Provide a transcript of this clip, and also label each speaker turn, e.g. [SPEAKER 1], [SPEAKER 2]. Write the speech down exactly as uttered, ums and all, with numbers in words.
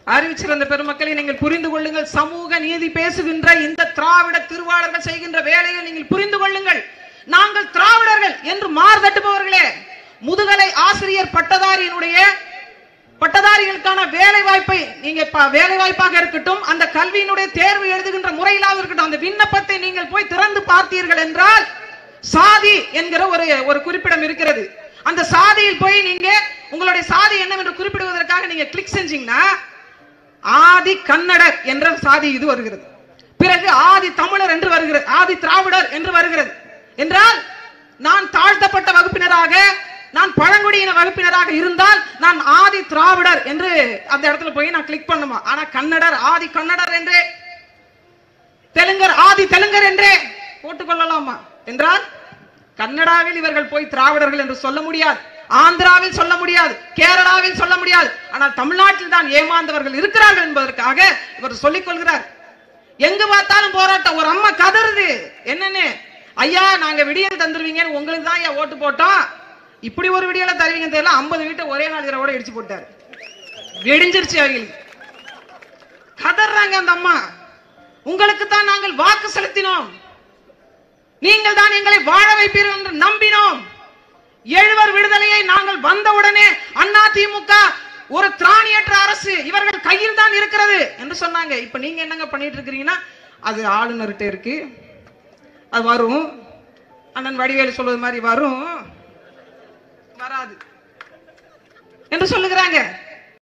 [SPEAKER 1] அறிவிச்சிருந்த பெருமக்களை நீங்கள் புரிந்து கொள்ளுங்கள். சமூக நீதி பேசுகின்ற இந்த திராவிட திருவாளர்கள் செய்கின்ற வேலையை நீங்கள் புரிந்து கொள்ளுங்கள். நாங்கள் திராவிடர்கள் என்று மார்தட்டுபவர்களே, முதுகலை ஆசிரியர் பட்டதாரியினுடைய பட்டதாரிகளுக்கான வேலை வாய்ப்பை நீங்க வேலை வாய்ப்பாக இருக்கட்டும், அந்த கல்வியினுடைய தேர்வு எழுதுகின்ற முறையிலாக இருக்கட்டும், அந்த விண்ணப்பத்தை நீங்கள் போய் திறந்து பார்த்தீர்கள் என்றால் சாதி என்கிற ஒரு ஒரு குறிப்பிடம் இருக்கிறது. அந்த சாதியில் போய் நீங்க உங்களுடைய சாதி என்னவென்று குறிப்பிடுவதற்காக நீங்க கிளிக் செஞ்சீங்கன்னா ஆதி கன்னடர் என்ற சாதி இது வருகிறது. பிறகு ஆதி தமிழர் என்று வருகிறது, ஆதி திராவிடர் என்று வருகிறது. என்றால் நான் தாழ்த்தப்பட்ட வகுப்பினராக, நான் பழங்குடியின வகுப்பினராக இருந்தால் நான் ஆதி திராவிடர் என்று அந்த இடத்துல போய் நான் கிளிக் பண்ணுமா? ஆனா கன்னடர் ஆதி கன்னடர் என்றே, தெலுங்கர் ஆதி தெலுங்கர் என்றே போட்டுக் கொள்ளலாமா? என்றால் கன்னடாவில் இவர்கள் போய் திராவிடர்கள் என்று சொல்ல முடியாது, ஆந்திராவில் சொல்ல முடியாது, கேரளாவில் சொல்ல முடியாது. ஆனால் தமிழ்நாட்டில் தான் ஏமாந்தவர்கள் இருக்கிறார்கள் என்பதற்காக இவர் சொல்லிக் கொள்கிறார். எங்கு பார்த்தாலும் போராட்டம். ஒரு அம்மா கதறுது, என்னன்னு, ஐயா நாங்க விடியல் தந்துருவீங்க, உங்களுக்கு தான் ஐயா ஓட்டு போட்டோம், இப்படி ஒரு விடியல தருவீங்க தெரியல. ஐம்பது வீட்டை ஒரே நாள் இரவோட இடிச்சு போட்டாரு, வெடிஞ்சிருச்சு அவங்களுக்கு. கதறாங்க அந்த அம்மா. உங்களுக்கு தான் நாங்கள் வாக்கு செலுத்தினோம், நீங்கள் தான் எங்களை வாழ வைப்பீர்கள் என்று நம்பினோம். எழுவர் விடுதலையை நாங்கள் வந்தவுடனே அண்ணா திமுக ஒரு திராணியற்ற அரசு இவர்கள் கையில் தான் இருக்கிறது என்று சொன்னாங்க. இப்ப நீங்க என்னங்க பண்ணிட்டு இருக்கிறீங்கன்னா, அது ஆளுநர்கிட்ட இருக்கு, அது வரும், அண்ணன் வடிவேலு சொல்வது மாதிரி வரும், வராது என்று சொல்லுகிறாங்க.